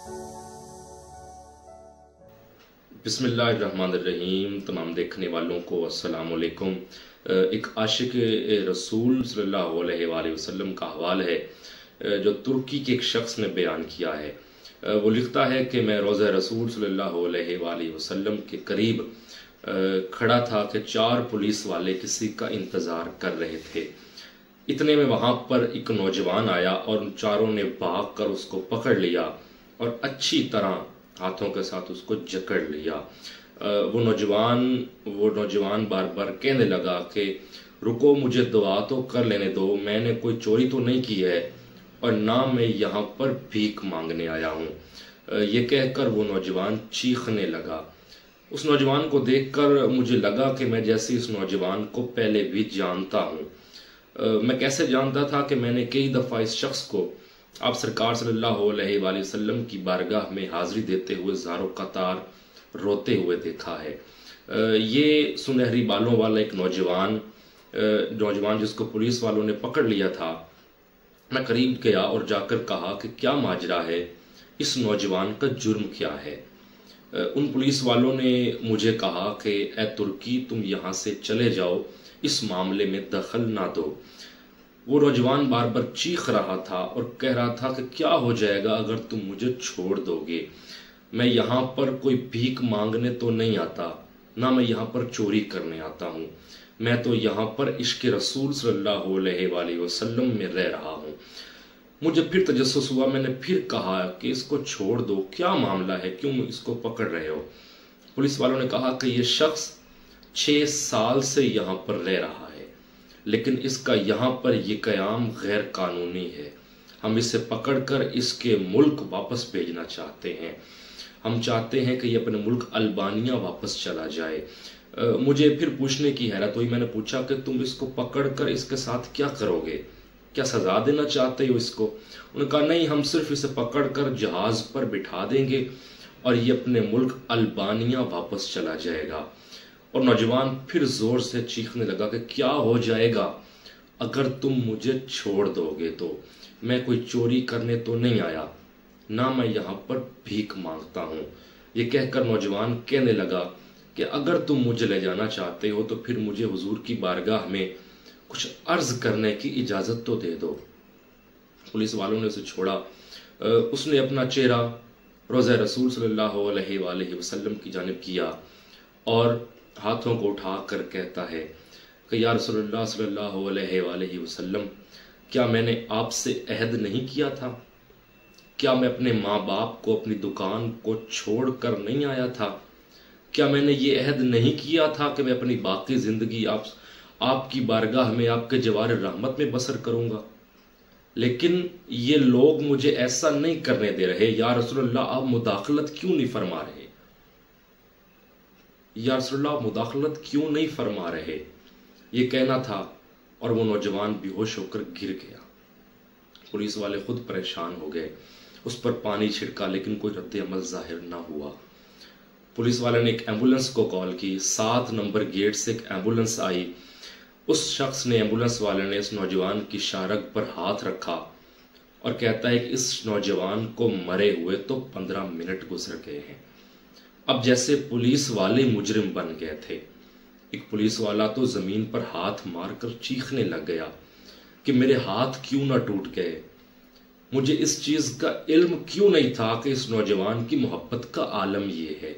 बिस्मिल्लाहिर्रहमानिर्रहीम। तमाम देखने वालों को अस्सलाम वालेकुम। एक आशिक रसूल सल्लल्लाहु अलैहि वसल्लम का हवाल है जो तुर्की के एक शख्स ने बयान किया है। वो लिखता है कि मैं रोज़ा रसूल सल्लल्लाहु अलैहि वसल्लम के करीब खड़ा था कि 4 पुलिस वाले किसी का इंतज़ार कर रहे थे। इतने में वहाँ पर एक नौजवान आया और उन चारों ने भाग कर उसको पकड़ लिया और अच्छी तरह हाथों के साथ उसको जकड़ लिया। वो नौजवान बार बार कहने लगा कि रुको, मुझे दुआ तो कर लेने दो, मैंने कोई चोरी तो नहीं की है और ना मैं यहाँ पर भीख मांगने आया हूँ। ये कहकर वो नौजवान चीखने लगा। उस नौजवान को देखकर मुझे लगा कि मैं जैसे इस नौजवान को पहले भी जानता हूँ। मैं कैसे जानता था कि मैंने कई दफ़ा इस शख्स को आप सरकार सल्लल्लाहु अलैहि वसल्लम की बारगाह में हाजिरी देते हुए ज़ारो कतार रोते हुए देखा है। ये सुनहरी बालों वाला एक नौजवान जिसको पुलिस वालों ने पकड़ लिया था, मैं करीब गया और जाकर कहा कि क्या माजरा है, इस नौजवान का जुर्म क्या है। उन पुलिस वालों ने मुझे कहा कि ए तुर्की, तुम यहाँ से चले जाओ, इस मामले में दखल ना दो। वो नौजवान बार बार चीख रहा था और कह रहा था कि क्या हो जाएगा अगर तुम मुझे छोड़ दोगे। मैं यहाँ पर कोई भीख मांगने तो नहीं आता, ना मैं यहाँ पर चोरी करने आता हूँ, मैं तो यहाँ पर इश्क रसूल सल्लल्लाहु अलैहि वसल्लम में रह रहा हूँ। मुझे फिर तजस्सुस हुआ, मैंने फिर कहा कि इसको छोड़ दो, क्या मामला है, क्यों इसको पकड़ रहे हो। पुलिस वालों ने कहा कि ये शख्स 6 साल से यहाँ पर रह रहा है, लेकिन इसका यहाँ पर ये क़याम गैर कानूनी है। हम इसे पकड़कर इसके मुल्क वापस भेजना चाहते हैं। हम चाहते हैं कि ये अपने मुल्क अल्बानिया वापस चला जाए। मुझे फिर पूछने की हैरत हुई। मैंने पूछा कि तुम इसको पकड़कर इसके साथ क्या करोगे, क्या सजा देना चाहते हो इसको। उन्होंने कहा नहीं, हम सिर्फ इसे पकड़कर जहाज पर बिठा देंगे और ये अपने मुल्क अल्बानिया वापस चला जाएगा। और नौजवान फिर जोर से चीखने लगा कि क्या हो जाएगा अगर तुम मुझे छोड़ दोगे तो। मैं कोई चोरी करने तो नहीं आया, ना मैं यहाँ पर भीख मांगता हूँ। ये कहकर नौजवान कहने लगा कि अगर तुम मुझे ले जाना चाहते हो तो फिर मुझे हुजूर की बारगाह में कुछ अर्ज करने की इजाज़त तो दे दो। पुलिस वालों ने उसे छोड़ा। उसने अपना चेहरा रोज़ा रसूल सल्लल्लाहु अलैहि वसल्लम की जानिब किया और हाथों को उठा कर कहता है कि या रसूलुल्लाह सल्लल्लाहु अलैहि वसल्लम, क्या मैंने आपसे अहद नहीं किया था? क्या मैं अपने माँ बाप को, अपनी दुकान को छोड़ कर नहीं आया था? क्या मैंने ये अहद नहीं किया था कि मैं अपनी बाकी ज़िंदगी आपकी बारगाह में, आपके जवार रहमत में बसर करूँगा? लेकिन ये लोग मुझे ऐसा नहीं करने दे रहे। या रसूलुल्लाह, आप मुदाखलत क्यों नहीं फरमा रहे? या रसूलुल्लाह, मुदाखलत क्यों नहीं फरमा रहे? ये कहना था और वो नौजवान बेहोश होकर गिर गया। पुलिस वाले खुद परेशान हो गए, उस पर पानी छिड़का, लेकिन कोई रद्द अमल जाहिर ना हुआ। पुलिस वाले ने एक एम्बुलेंस को कॉल की। 7 नंबर गेट से एक एम्बुलेंस आई। उस शख्स ने, एम्बुलेंस वाले ने इस नौजवान की शारग पर हाथ रखा और कहता है कि इस नौजवान को मरे हुए तो 15 मिनट गुजर गए हैं। अब जैसे पुलिस वाले मुजरिम बन गए थे। एक पुलिस वाला तो जमीन पर हाथ मारकर चीखने लग गया कि मेरे हाथ क्यों ना टूट गए, मुझे इस चीज का इल्म क्यों नहीं था कि इस नौजवान की मोहब्बत का आलम ये है।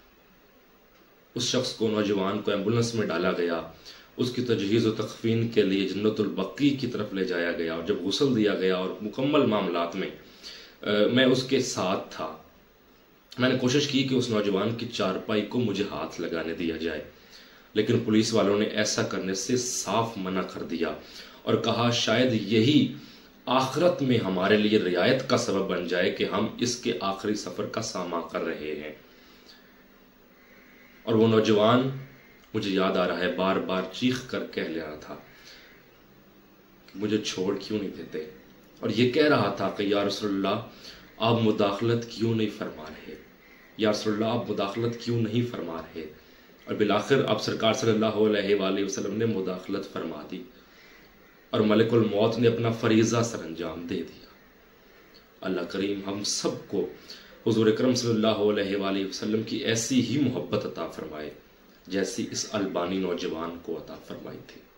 उस शख्स को, नौजवान को एम्बुलेंस में डाला गया। उसकी तजहीज़ व तकफीन के लिए जन्नतुल बकी की तरफ ले जाया गया और जब गुस्ल दिया गया और मुकम्मल मामलात में मैं उसके साथ था, मैंने कोशिश की कि उस नौजवान की चारपाई को मुझे हाथ लगाने दिया जाए, लेकिन पुलिस वालों ने ऐसा करने से साफ मना कर दिया और कहा शायद यही आखिरत में हमारे लिए रियायत का सबब बन जाए कि हम इसके आखिरी सफर का सामना कर रहे हैं। और वो नौजवान, मुझे याद आ रहा है, बार बार चीख कर कह ले रहा था कि मुझे छोड़ क्यों नहीं देते, और ये कह रहा था कि या रसूलुल्लाह, आप मुदाखलत क्यों नहीं फरमा रहे, या रसूलुल्लाह, आप मुदाखलत क्यों नहीं फरमा रहे। और बिलाखिर आप सरकार सल्लल्लाहु अलैहि वसल्लम ने मुदाखलत फरमा दी और मलिकुल मौत ने अपना फरीज़ा सरंजाम दे दिया। अल्लाह करीम हम सबको حضور اکرم صلی اللہ علیہ وآلہ وسلم کی ایسی ہی محبت عطا فرمائے جیسی اس البانی نوجوان کو عطا فرمائی تھی۔